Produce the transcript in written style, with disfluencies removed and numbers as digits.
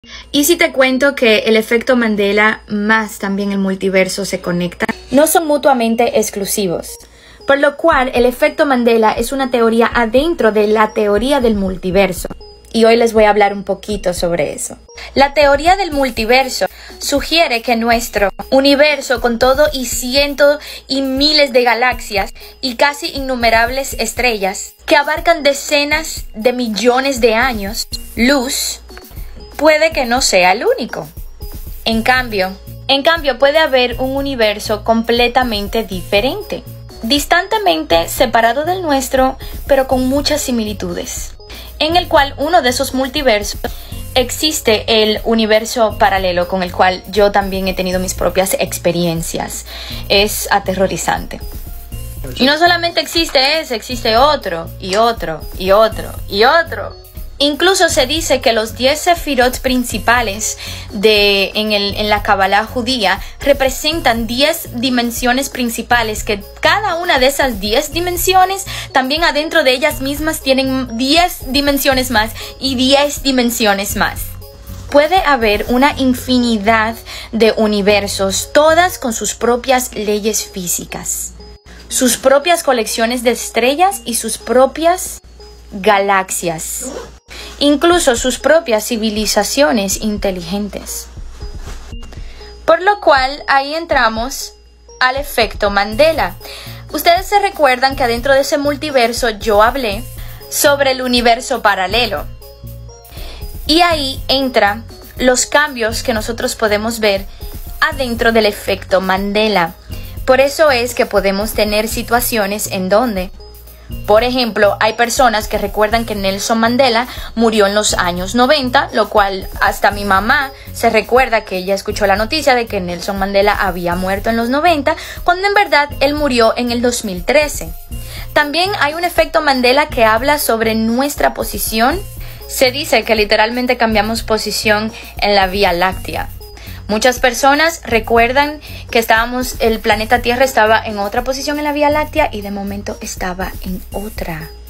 Y si te cuento que el efecto Mandela más también el multiverso se conectan, no son mutuamente exclusivos. Por lo cual, el efecto Mandela es una teoría adentro de la teoría del multiverso. Y hoy les voy a hablar un poquito sobre eso. La teoría del multiverso sugiere que nuestro universo, con todo y cientos y miles de galaxias y casi innumerables estrellas que abarcan decenas de millones de años luz, puede que no sea el único. En cambio, puede haber un universo completamente diferente, distantemente separado del nuestro, pero con muchas similitudes, en el cual uno de esos multiversos existe el universo paralelo, con el cual yo también he tenido mis propias experiencias. Es aterrorizante. Y no solamente existe ese, existe otro, y otro, y otro, y otro. Incluso se dice que los 10 sefirot principales en la Kabbalah judía representan 10 dimensiones principales, que cada una de esas 10 dimensiones también adentro de ellas mismas tienen 10 dimensiones más y 10 dimensiones más. Puede haber una infinidad de universos, todas con sus propias leyes físicas, sus propias colecciones de estrellas y sus propias galaxias. Incluso sus propias civilizaciones inteligentes. Por lo cual, ahí entramos al efecto Mandela. Ustedes se recuerdan que adentro de ese multiverso yo hablé sobre el universo paralelo. Y ahí entran los cambios que nosotros podemos ver adentro del efecto Mandela. Por eso es que podemos tener situaciones en donde, por ejemplo, hay personas que recuerdan que Nelson Mandela murió en los años 90, lo cual hasta mi mamá se recuerda que ella escuchó la noticia de que Nelson Mandela había muerto en los 90, cuando en verdad él murió en el 2013. También hay un efecto Mandela que habla sobre nuestra posición. Se dice que literalmente cambiamos posición en la Vía Láctea. Muchas personas recuerdan que el planeta Tierra estaba en otra posición en la Vía Láctea y de momento estaba en otra.